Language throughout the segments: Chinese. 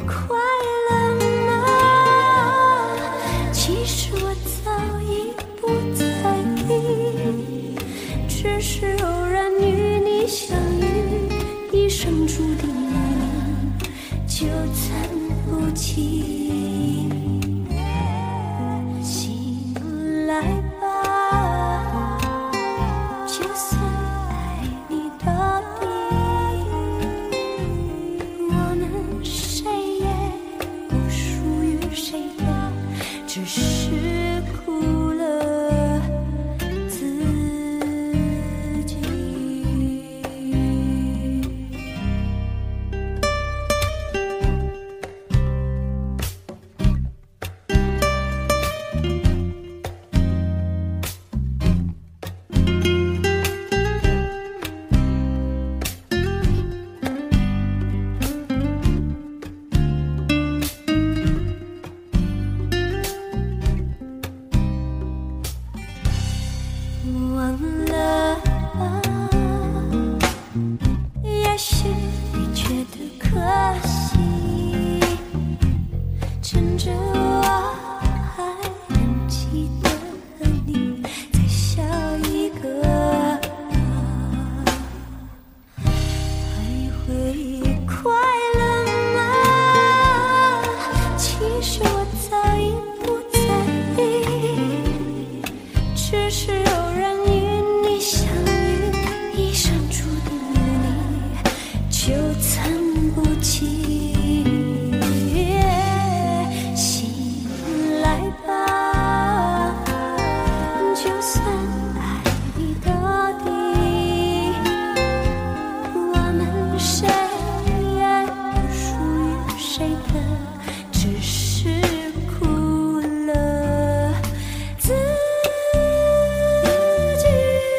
快乐吗？其实我早已不在意，只是偶然与你相遇，一生注定纠缠不清。醒来吧，就算爱你到底，我们谁也不属于谁的，只是苦了自己。忘了吧，也许你觉得可惜，趁着我还能记得你，再笑一个，还会快乐吗？其实我早已不在意，只是偶然与你相遇，一生注定与你纠缠不清。醒来吧，就算爱你到底，我们谁也不属于谁的，只是苦了自己。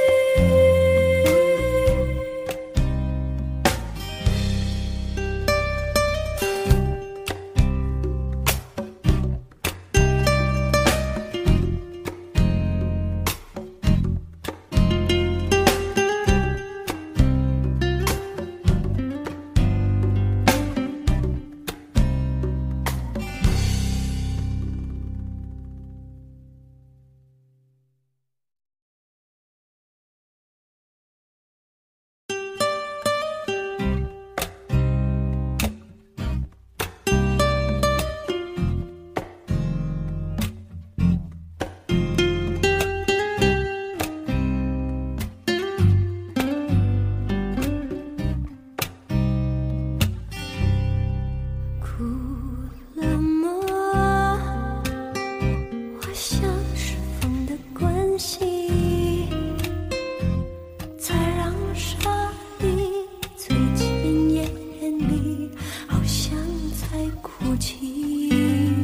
哭了吗？我像是风的关系，才让沙粒最近眼里，好像在哭泣。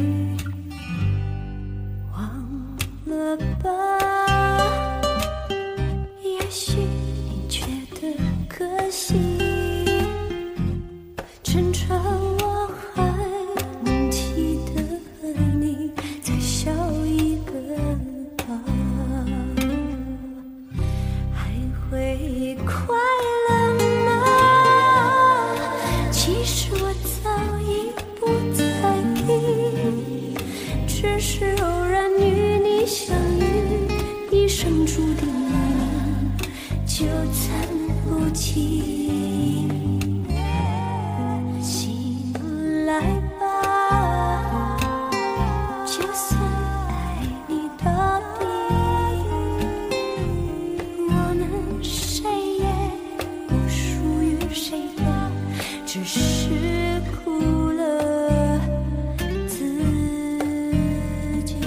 忘了吧，也许你觉得可惜，趁着我还能记得你，再笑一个吧，还会快乐吗？其实我早已不在意，只是偶然与你相遇，一生注定纠缠不清。醒来吧，就算爱你到底，我们谁也不属于谁的，只是苦了自己。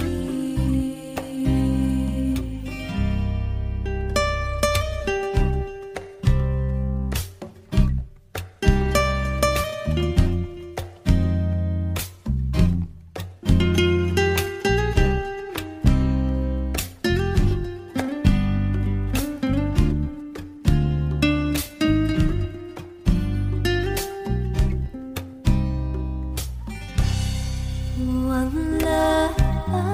忘了吧，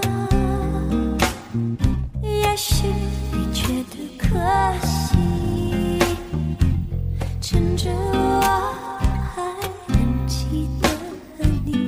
也许你觉得可惜，趁着我还能记得你，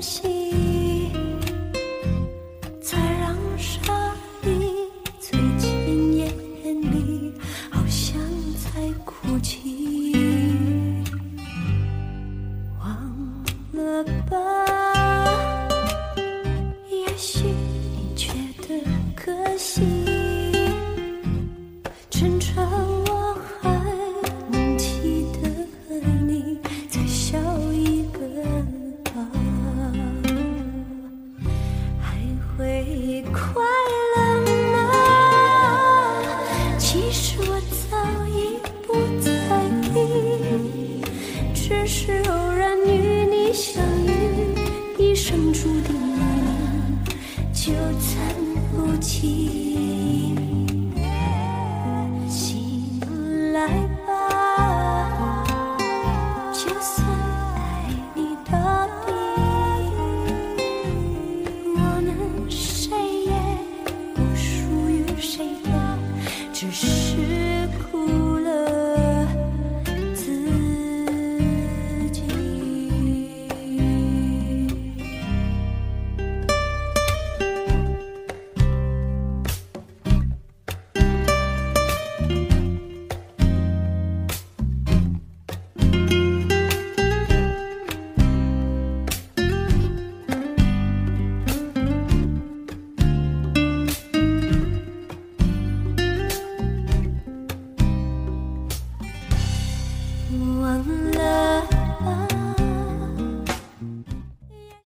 心。